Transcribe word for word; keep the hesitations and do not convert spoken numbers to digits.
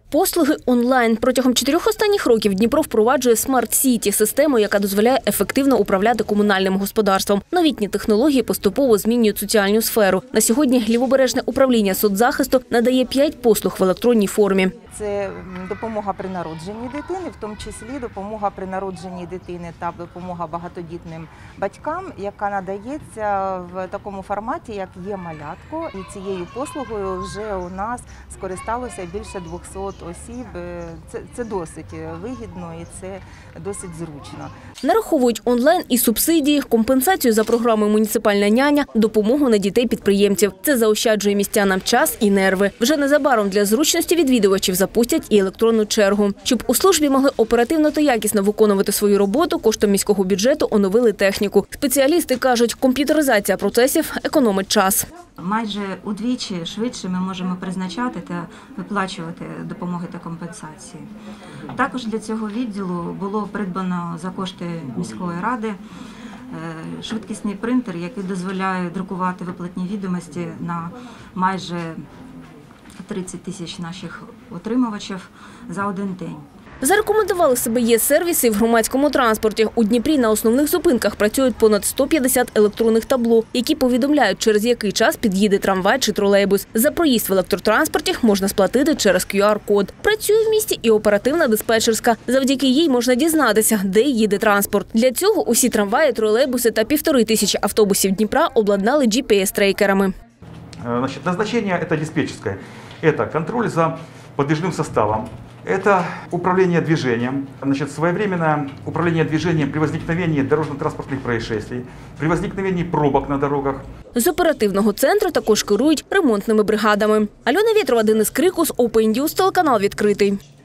Послуги онлайн. Протягом чотирьох останніх років Дніпро впроваджує смарт-сіті – систему, яка дозволяє ефективно управляти комунальним господарством. Новітні технології поступово змінюють соціальну сферу. На сьогодні Лівобережне управління соцзахисту надає п'ять послуг в електронній формі. Це допомога при народженні дитини, в тому числі допомога при народженні дитини та допомога багатодітним батькам, яка надається в такому форматі, як є малятко. І цією послугою вже у нас скористалося більше двохсот осіб. Це, це досить вигідно і це досить зручно. Нараховують онлайн і субсидії, компенсацію за програмою «Муніципальна няня», допомогу на дітей-підприємців. Це заощаджує містянам час і нерви. Вже незабаром для зручності відвідувачів запустять і електронну чергу. Щоб у службі могли оперативно та якісно виконувати свою роботу, коштом міського бюджету оновили техніку. Спеціалісти кажуть, комп'ютеризація процесів економить час. Майже удвічі швидше ми можемо призначати та виплачувати допомоги та компенсації. Також для цього відділу було придбано за кошти міської ради швидкісний принтер, який дозволяє друкувати виплатні відомості на майже тридцять тисяч наших отримувачів за один день. Зарекомендували себе є-сервіси в громадському транспорті. У Дніпрі на основних зупинках працюють понад сто п'ятдесят електронних табло, які повідомляють, через який час під'їде трамвай чи тролейбус. За проїзд в електротранспорті можна сплатити через кю ар-код. Працює в місті і оперативна диспетчерська. Завдяки їй можна дізнатися, де їде транспорт. Для цього усі трамваї, тролейбуси та півтори тисячі автобусів Дніпра обладнали джі пі ес-трекерами. Значит, назначение это диспетчерское. Это контроль за подвижным составом. Это управление движением, значит, своевременное управление движением при возникновении дорожно-транспортных происшествий, при возникновении пробок на дорогах. З оперативного центру також керують ремонтними бригадами. Альона Вєтрова, Денис Крикус, Open News, телеканал «Відкритий».